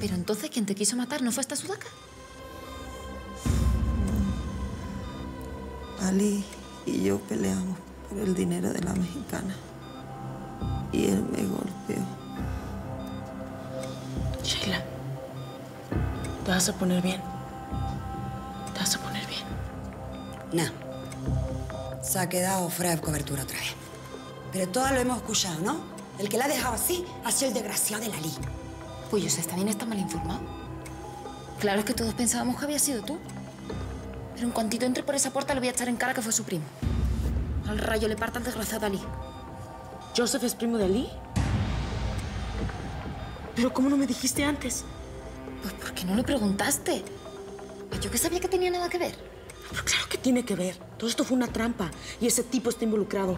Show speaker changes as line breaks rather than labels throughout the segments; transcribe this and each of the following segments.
Pero entonces, ¿quién te quiso matar no fue esta sudaca?
Ali y yo peleamos por el dinero de la mexicana. Y él me golpeó.
Sheila, te vas a poner bien. Te vas a poner bien.
No. Se ha quedado fuera de cobertura otra vez. Pero todos lo hemos escuchado, ¿no? El que la ha dejado así ha sido el desgraciado de la Lali.
Pues José está bien, está mal informado. Claro, es que todos pensábamos que había sido tú. Pero en cuantito entre por esa puerta le voy a echar en cara que fue su primo. Al rayo le parta al desgraciado Ali.
¿Joseph es primo de Ali? ¿Pero cómo no me dijiste antes?
Pues ¿por qué no le preguntaste? Pues yo que sabía que tenía nada que ver.
Pero claro que tiene que ver. Todo esto fue una trampa y ese tipo está involucrado.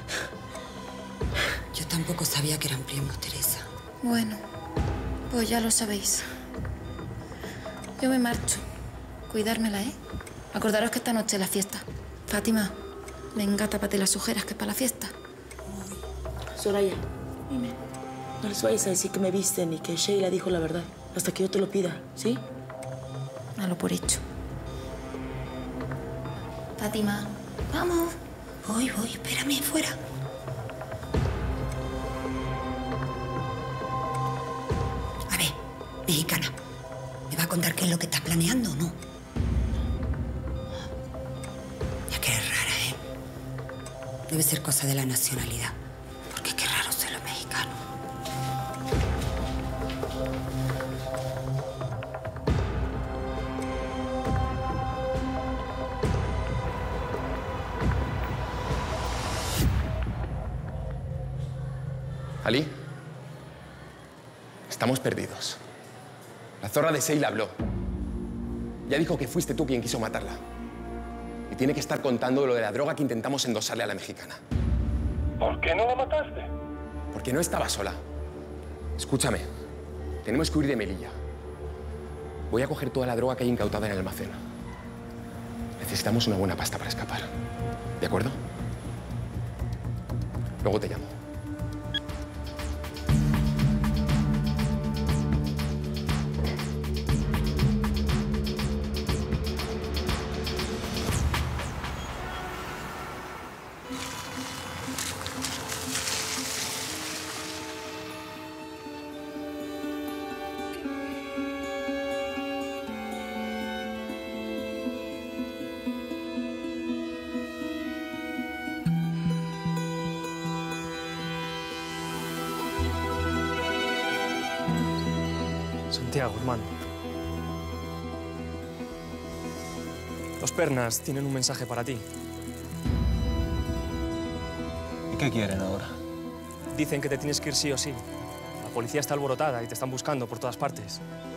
Yo tampoco sabía que eran primos, Teresa.
Bueno, pues ya lo sabéis. Yo me marcho. Cuidármela, ¿eh? Acordaros que esta noche es la fiesta. Fátima, venga, tápate las ojeras, que es para la fiesta.
Soraya, dime. No les vayas a decir que me visten y que Sheila dijo la verdad. Hasta que yo te lo pida, ¿sí?
Dalo por hecho. Fátima, vamos.
Voy, espérame fuera. A ver, mexicana, ¿me va a contar qué es lo que estás planeando o no? Ya que eres rara, ¿eh? Debe ser cosa de la nacionalidad. Porque qué raro ser los mexicanos.
Ali, estamos perdidos. La zorra de Sheila habló. Ya dijo que fuiste tú quien quiso matarla. Y tiene que estar contando lo de la droga que intentamos endosarle a la mexicana.
¿Por qué no la mataste?
Porque no estaba sola. Escúchame, tenemos que huir de Melilla. Voy a coger toda la droga que hay incautada en el almacén. Necesitamos una buena pasta para escapar. ¿De acuerdo? Luego te llamo.
Santiago, hermano. Los pernas tienen un mensaje para ti.
¿Y qué quieren ahora?
Dicen que te tienes que ir sí o sí. La policía está alborotada y te están buscando por todas partes.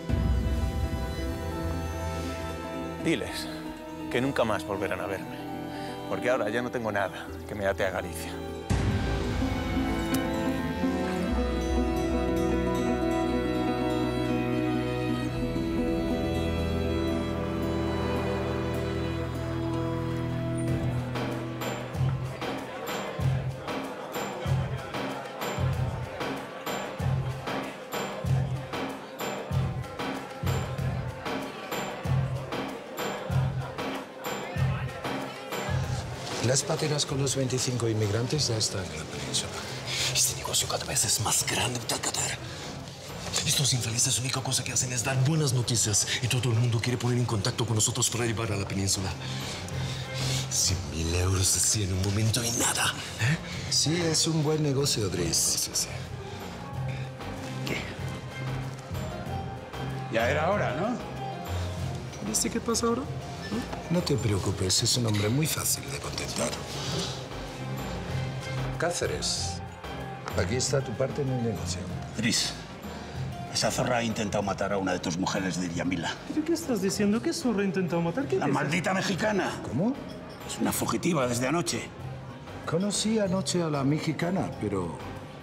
Diles que nunca más volverán a verme. Porque ahora ya no tengo nada que me ate a Galicia.
Las patinas con los 25 inmigrantes ya están en la península.
Este negocio cada vez es más grande, Qatar. Estos infelices, la única cosa que hacen es dar buenas noticias y todo el mundo quiere poner en contacto con nosotros para llevar a la península. 100.000 euros así en un momento y nada. ¿Eh?
Sí, es un buen negocio, Driss.
Sí.
¿Qué?
Ya era hora, ¿no?
¿Viste qué pasa ahora? No te preocupes, es un hombre muy fácil de contentar. Cáceres, aquí está tu parte en el negocio.
Driss, esa zorra ha intentado matar a una de tus mujeres de Yamila.
¿Pero qué estás diciendo? ¿Qué zorra ha intentado matar? ¿Qué
La maldita mexicana.
¿Cómo?
Es una fugitiva desde anoche.
Conocí anoche a la mexicana, pero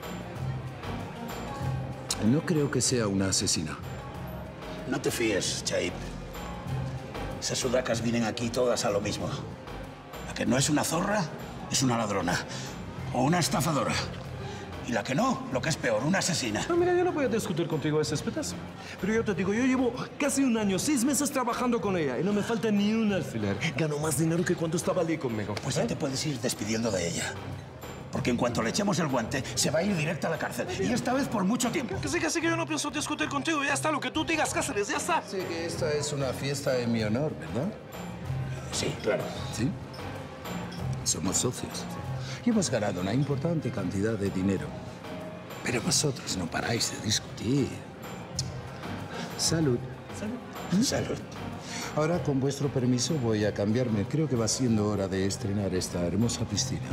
no creo que sea una asesina.
No te fíes, Chaip. Esas sudacas vienen aquí todas a lo mismo. La que no es una zorra es una ladrona o una estafadora. Y la que no, lo que es peor, una asesina.
No, mira, yo no voy a discutir contigo ese pedazo. Pero yo te digo, yo llevo casi un año, 6 meses trabajando con ella y no me falta ni un alfiler. Gano más dinero que cuando estaba allí conmigo.
Pues ya te puedes ir despidiendo de ella. Porque en cuanto le echemos el guante, se va a ir directa a la cárcel. Y esta vez por mucho tiempo.
Que sí, que yo no pienso discutir contigo. Ya está, lo que tú digas, Cáceres, ya está.
Sí, que esta es una fiesta en mi honor, ¿verdad?
Sí, claro.
¿Sí? Somos socios. Y hemos ganado una importante cantidad de dinero. Pero vosotros no paráis de discutir. Salud.
Salud. Salud.
Ahora, con vuestro permiso, voy a cambiarme. Creo que va siendo hora de estrenar esta hermosa piscina.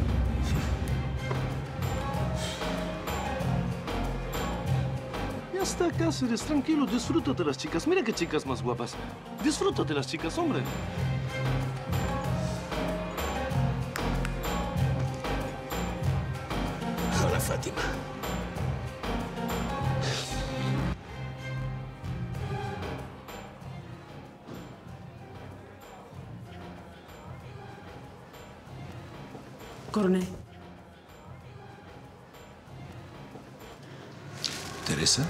Ya está, Cáceres, tranquilo, disfruta de las chicas. Mira qué chicas más guapas. Disfruta de las chicas, hombre.
Hola, Fátima.
Coronel.
¿Teresa?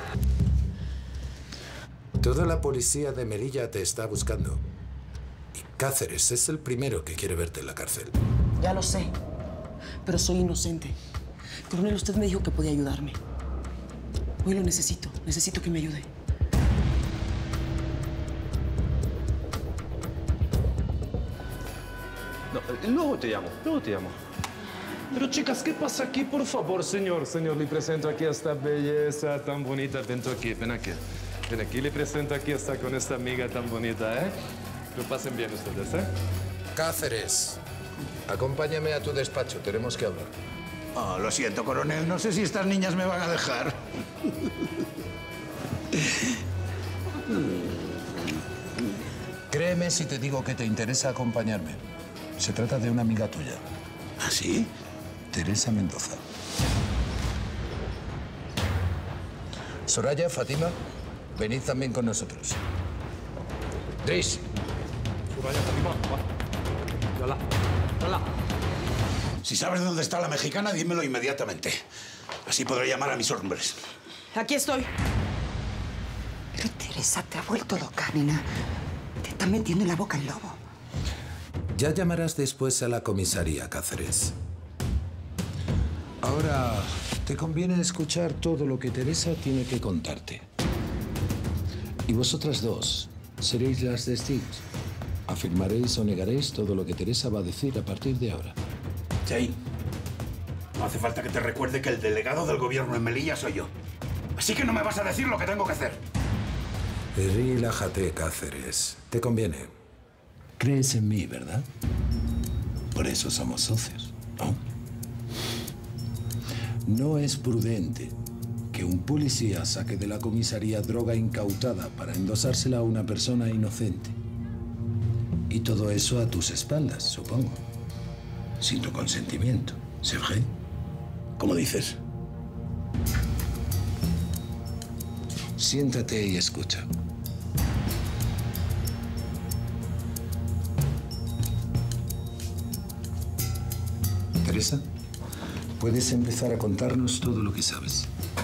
Toda la policía de Melilla te está buscando. Y Cáceres es el primero que quiere verte en la cárcel.
Ya lo sé, pero soy inocente. Coronel, usted me dijo que podía ayudarme. Hoy lo necesito. Necesito que me ayude.
No, luego te llamo, Pero chicas, ¿qué pasa aquí? Por favor, señor, le presento aquí a esta belleza tan bonita. Ven aquí, ven aquí. Ven aquí, le presento aquí con esta amiga tan bonita, ¿eh? Que lo pasen bien ustedes, ¿eh?
Cáceres, acompáñame a tu despacho, tenemos que hablar.
Oh, lo siento, coronel, no sé si estas niñas me van a dejar.
Créeme si te digo que te interesa acompañarme. Se trata de una amiga tuya.
¿Ah, sí?
Teresa Mendoza. Soraya, Fátima, venid también con nosotros. Tris.
Soraya, Fátima, va. Hola.
Si sabes dónde está la mexicana, dímelo inmediatamente. Así podré llamar a mis hombres.
Aquí estoy.
Pero Teresa, te ha vuelto loca, nena. Te está metiendo en la boca el lobo.
Ya llamarás después a la comisaría, Cáceres. Ahora, te conviene escuchar todo lo que Teresa tiene que contarte. Y vosotras dos seréis las testigos. Afirmaréis o negaréis todo lo que Teresa va a decir a partir de ahora.
Jay, no hace falta que te recuerde que el delegado del gobierno en Melilla soy yo. Así que no me vas a decir lo que tengo que hacer.
Relájate, Cáceres. Te conviene. Crees en mí, ¿verdad? Por eso somos socios, ¿no? No es prudente que un policía saque de la comisaría droga incautada para endosársela a una persona inocente. Y todo eso a tus espaldas, supongo. Sin tu consentimiento, ¿c'est vrai?
¿Cómo dices?
Siéntate y escucha. Teresa, puedes empezar a contarnos todo lo que sabes.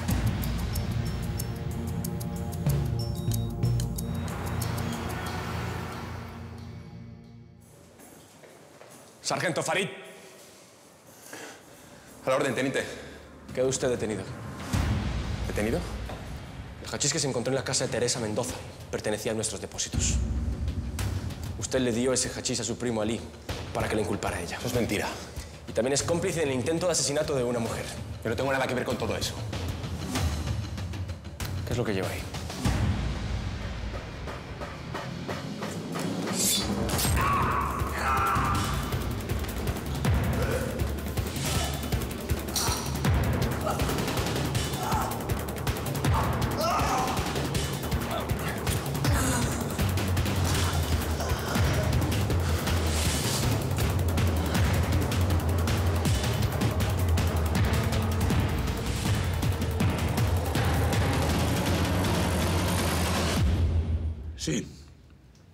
Sargento Farid. A la orden, teniente.
Queda usted detenido.
¿Detenido?
El hachís que se encontró en la casa de Teresa Mendoza pertenecía a nuestros depósitos. Usted le dio ese hachís a su primo Ali para que le inculpara a ella.
Eso es mentira.
Y también es cómplice en el intento de asesinato de una mujer.
Yo no tengo nada que ver con todo eso. ¿Qué es lo que lleva ahí?
Sí.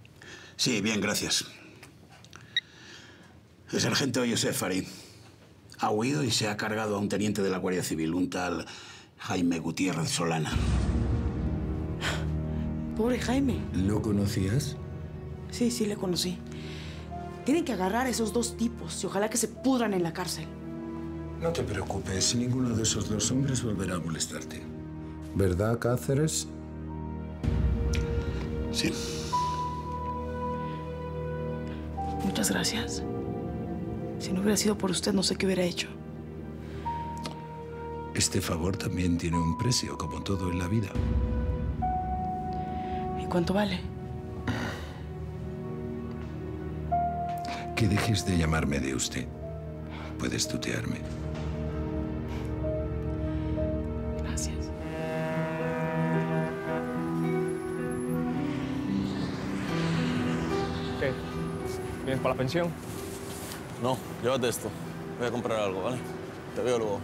Sí, bien, gracias. El sargento Josep Farid. Ha huido y se ha cargado a un teniente de la Guardia Civil, un tal Jaime Gutiérrez Solana.
Pobre Jaime.
¿Lo conocías?
Sí, sí, le conocí. Tienen que agarrar a esos dos tipos y ojalá que se pudran en la cárcel.
No te preocupes, ninguno de esos dos hombres volverá a molestarte. ¿Verdad, Cáceres?
Sí.
Muchas gracias. Si no hubiera sido por usted, no sé qué hubiera hecho.
Este favor también tiene un precio, como todo en la vida.
¿Y cuánto vale?
Que dejes de llamarme de usted. Puedes tutearme.
Gracias.
¿Qué? ¿Vienes para la pensión?
No, llévate esto. Voy a comprar algo, ¿vale? Te veo luego.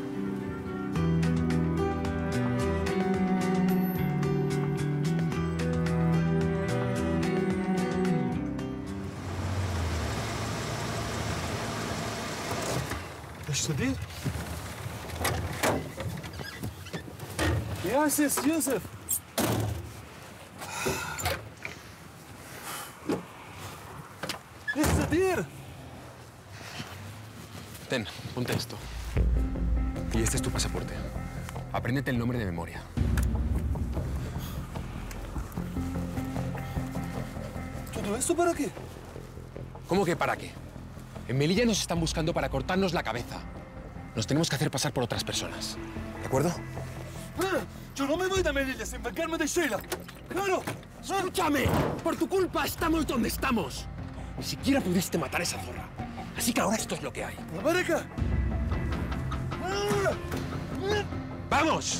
شديد؟ يا سيس يوسف ايش تدير؟
Ten, ponte esto. Y este es tu pasaporte. Apréndete el nombre de memoria.
¿Todo esto para qué?
¿Cómo que para qué? En Melilla nos están buscando para cortarnos la cabeza. Nos tenemos que hacer pasar por otras personas. ¿De acuerdo?
Yo no me voy de Melilla sin vengarme de Sheila. ¡Claro!
¡Escúchame! Por tu culpa estamos donde estamos. Ni siquiera pudiste matar a esa zorra. Así que ahora esto es lo que hay.
¡América!
¡Vamos!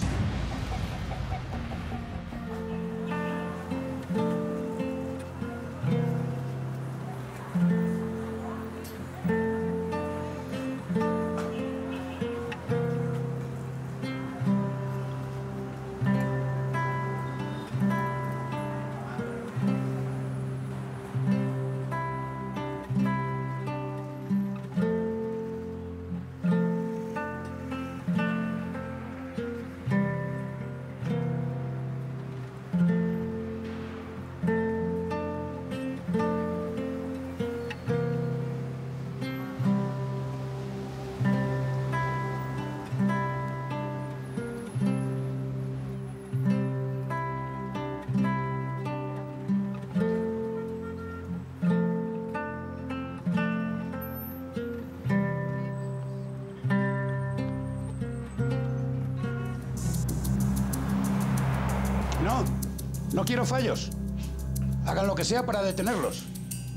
No quiero fallos. Hagan lo que sea para detenerlos.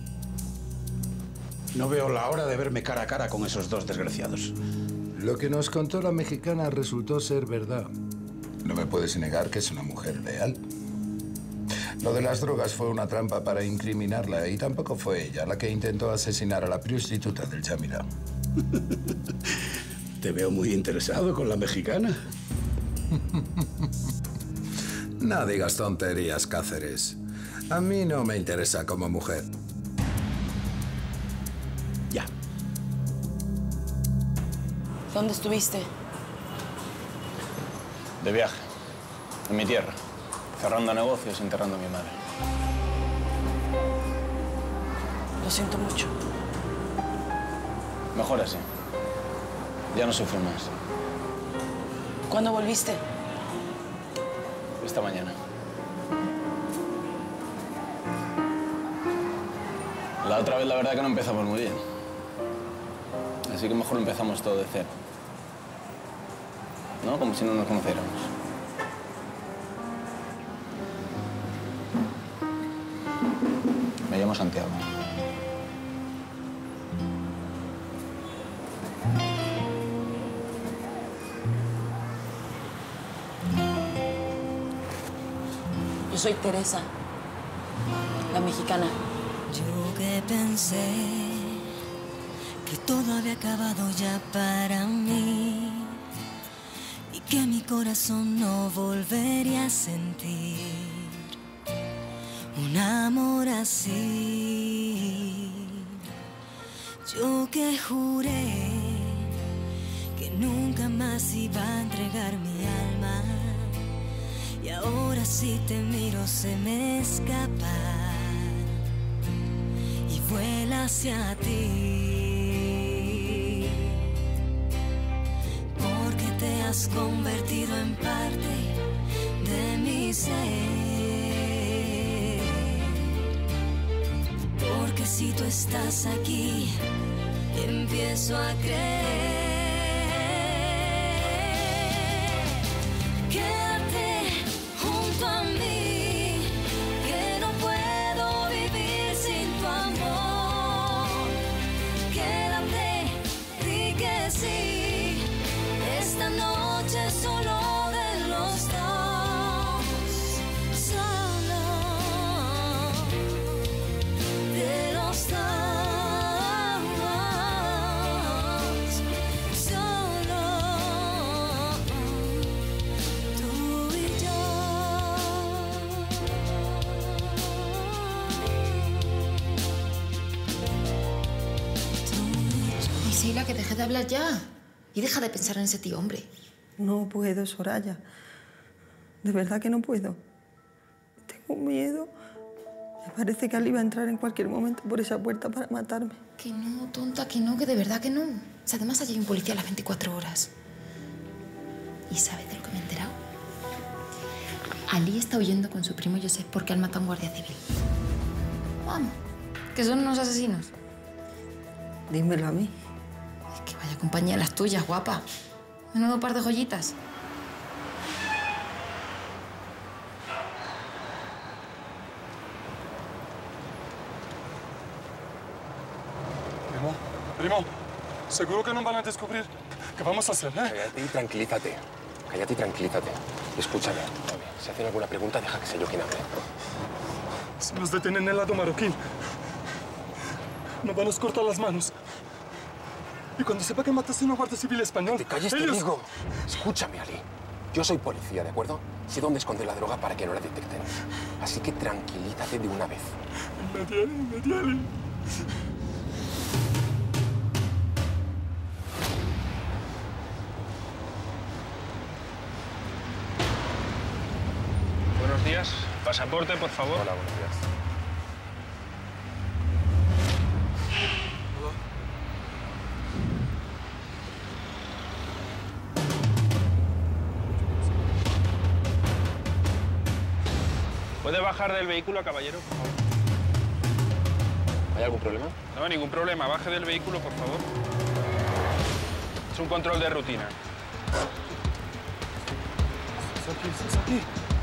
No veo la hora de verme cara a cara con esos dos desgraciados.
Lo que nos contó la mexicana resultó ser verdad. No me puedes negar que es una mujer leal. Lo de las drogas fue una trampa para incriminarla y tampoco fue ella la que intentó asesinar a la prostituta del Chamira.
Te veo muy interesado con la mexicana.
No digas tonterías, Cáceres. A mí no me interesa como mujer.
Ya.
¿Dónde estuviste?
De viaje. En mi tierra. Cerrando negocios y enterrando a mi madre.
Lo siento mucho.
Mejor así. Ya no sufro más.
¿Cuándo volviste?
Esta mañana. La otra vez la verdad que no empezamos muy bien. Así que mejor lo empezamos todo de cero. ¿No? Como si no nos conociéramos. Me llamo Santiago.
Yo soy Teresa, la mexicana.
Yo que pensé que todo había acabado ya para mí y que mi corazón no volvería a sentir un amor así. Yo que juré que nunca más iba a entregar mi alma. Y ahora si te miro se me escapa y vuela hacia ti, porque te has convertido en parte de mi ser. Porque si tú estás aquí, empiezo a creer. Quédate junto a mí, que no puedo vivir sin tu amor. Quédate, di que sí, esta noche solo de los dos, solo de los dos.
Sheila, que deje de hablar ya. Y deja de pensar en ese tío, hombre.
No puedo, Soraya. De verdad que no puedo. Tengo miedo. Me parece que Ali va a entrar en cualquier momento por esa puerta para matarme.
Que no, tonta, que no, que de verdad que no. O sea, además allí hay un policía a las 24 horas. ¿Y sabes de lo que me he enterado? Ali está huyendo con su primo Josep porque han matado a un guardia civil. Vamos, que son unos asesinos.
Dímelo a mí.
Es que vaya compañía las tuyas, guapa. Menudo par de joyitas.
Primo, seguro que no van a descubrir. ¿Qué vamos a hacer,
Cállate y tranquilízate. Cállate y tranquilízate. Escúchame. Si hacen alguna pregunta, deja que sea yo quien hable.
Si nos detienen en el lado marroquí, nos van a cortar las manos. Y cuando sepa que mataste a un guardia civil español...
¡Te calles, te digo! Escúchame, Ali. Yo soy policía, ¿de acuerdo? Sé dónde esconder la droga para que no la detecten. Así que tranquilízate de una vez.
Mediale.
Buenos días. Pasaporte, por favor.
Hola, buenos días.
¿Puede bajar del vehículo, caballero, por favor?
¿Hay algún problema?
No, ningún problema. Baje del vehículo, por favor. Es un control de rutina.
Es aquí.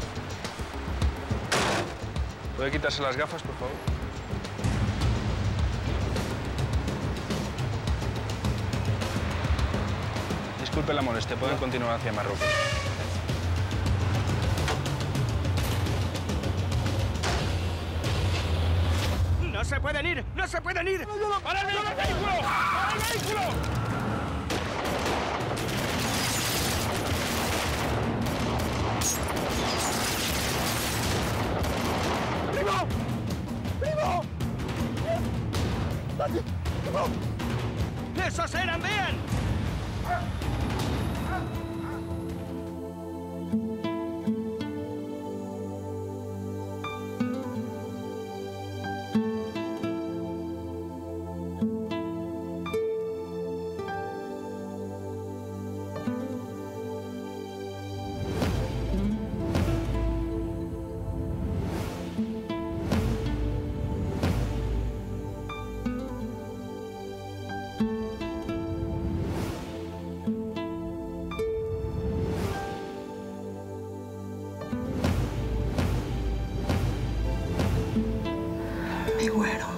¿Puede quitarse las gafas, por favor? Disculpe la molestia. Pueden continuar hacia Marruecos.
¡No se pueden ir! ¡No se pueden ir!
¡Para el vehículo! ¡Para el vehículo!
¡Primo! ¡Primo! ¡Primo! ¡Esos eran! ¡Vean!
Me muero.